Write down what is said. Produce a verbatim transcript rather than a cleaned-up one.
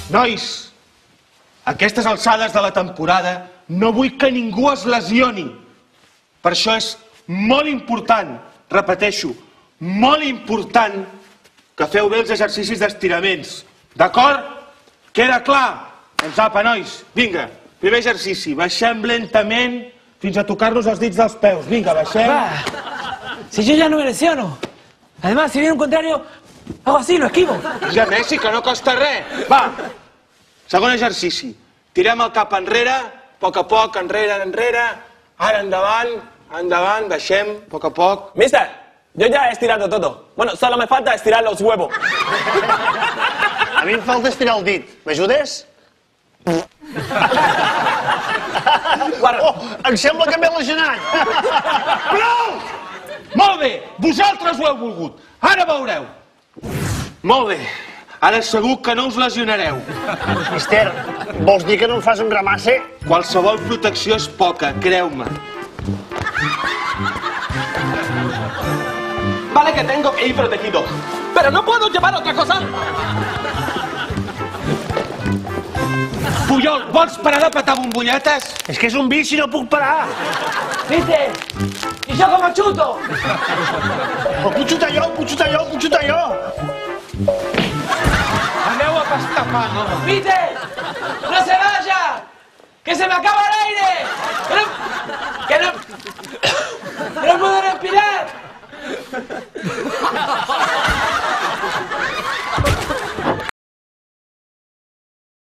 Nois, a aquestes alçades de la temporada no vull que ningú es lesioni. Per això és molt important, repeteixo, molt important que feu bé els exercicis d'estiraments. D'acord? Queda clar? Doncs apa, nois, vinga, primer exercici. Baixem lentament fins a tocar-nos els dits dels peus. Vinga, baixem. Va, si yo ya no me lesiono. Además, si viene un contrario, hago así, lo esquivo. Ja, Messi, que no costa res. Va, segon exercici. Tirem el cap enrere, a poc a poc, enrere, enrere, ara endavant, endavant, baixem, a poc a poc. Mister, yo ya he estirado todo. Bueno, solo me falta estirar los huevos. A mi em falta estirar el dit. M'ajudes? Oh, em sembla que m'he lesionat. Prou! Molt bé, vosaltres ho heu volgut. Ara veureu. Molt bé, ara segur que no us lesionareu. Mister, vols dir que no em fas un gramasse? Qualsevol protecció és poca, creu-me. Vale que tengo que ir protegido, pero no puedo llevar otra cosa. Puyol, vols parar de petar bombolletes? És que és un vici, no puc parar. ¿Viste? Y yo como chuto. Ho puc xutar jo, ho puc xutar jo, ho puc xutar jo. Aneu a pastar fang, home. ¿Viste? ¡No se vaya! ¡Que se me acaba el aire! ¡Que no... que no... que no puedo respirar!